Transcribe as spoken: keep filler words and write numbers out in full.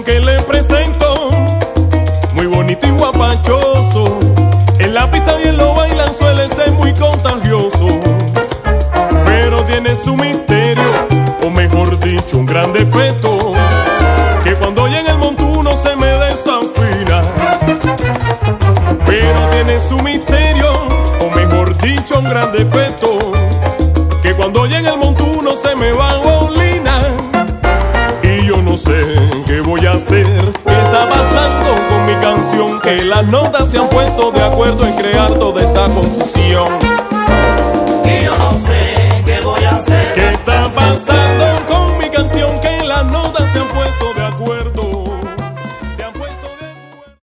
que le presento, muy bonito y guapachoso. En la pista bien lo bailan, suele ser muy contagioso, pero tiene su misterio, o mejor dicho, un gran defecto, que cuando llega el montuno se me desafina. Pero tiene su misterio, o mejor dicho, un gran defecto, que cuando llega el montuno se me va bolina. Y yo no sé qué voy a hacer, qué está pasando con mi canción, que las notas se han puesto de acuerdo en crear toda esta confusión. Y yo no sé